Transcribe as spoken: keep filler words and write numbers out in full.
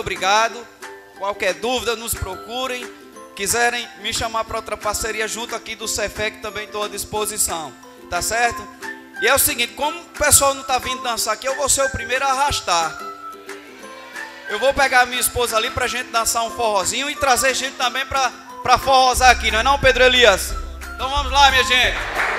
obrigado. Qualquer dúvida, nos procurem. Quiserem me chamar para outra parceria junto aqui do Cefec, também estou à disposição. Tá certo? E é o seguinte, como o pessoal não está vindo dançar aqui, eu vou ser o primeiro a arrastar. Eu vou pegar a minha esposa ali para a gente dançar um forrozinho e trazer gente também para para forrosar aqui, não é não, Pedro Elias? Então vamos lá, minha gente.